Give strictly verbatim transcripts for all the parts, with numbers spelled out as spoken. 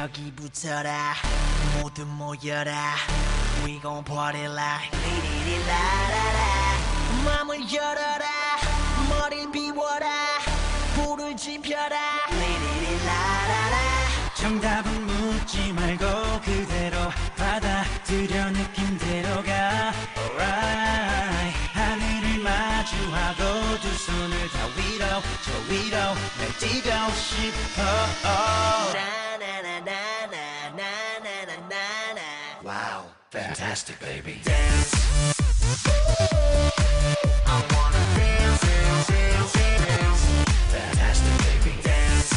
여기부터라 모두 모여라 We gon' party like 리리리라라라 맘을 열어라 머리를 비워라 불을 지펴라 리리리라라라 정답은 묻지 말고 그대로 받아들여 느낌대로 가 Alright 하늘을 마주하고 두 손을 다 위로 저 위로 날 뛰고 싶어 Wow, fantastic baby Dance I wanna dance, dance, dance, dance Fantastic baby Dance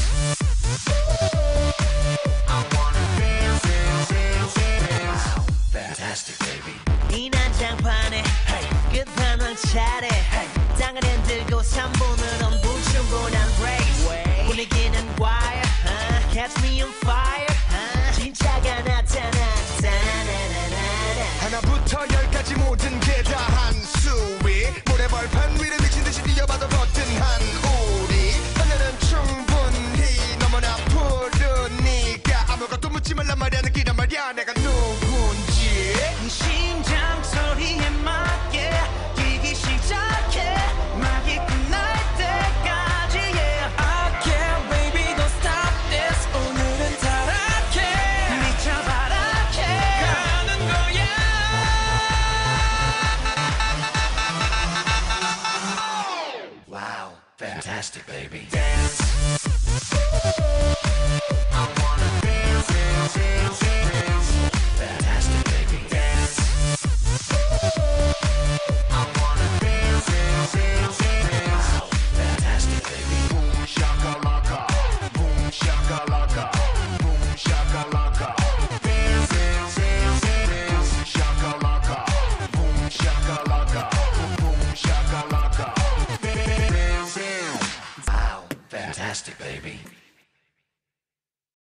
I wanna dance, dance, dance, dance Wow, fantastic baby 이 난장판에 끝판왕 차례 땅을 흔들고 삼 분은 불충분한 race 분위기는 wire Catch me on fire 진짜가 나타나 하나부터 열까지 모든 게 다 한수위 모래벌판 위를 미친듯이 뛰어봐도 거뜬한 우리 하늘은 충분히 너무나 푸르니까 아무것도 묻지 말란 말이야 느끼란 말이야 내가 누군지 심장 소리에 맞게 뛰기 시작해 막이 끝날 때까지 yeah I can't baby don't stop this 오늘은 타락해 미쳐봐라 해 가는 거야 Wow, Fantastic baby Dance I wanna dance, dance, dance, dance Fantastic baby Dance I wanna dance, dance, dance, dance Wow, fantastic baby Boom shakalaka Boom shakalaka Boom shakalaka Dance, dance, dance, dance shakalaka Boom shakalaka Boom shakalaka Dance, dance Wow, fantastic baby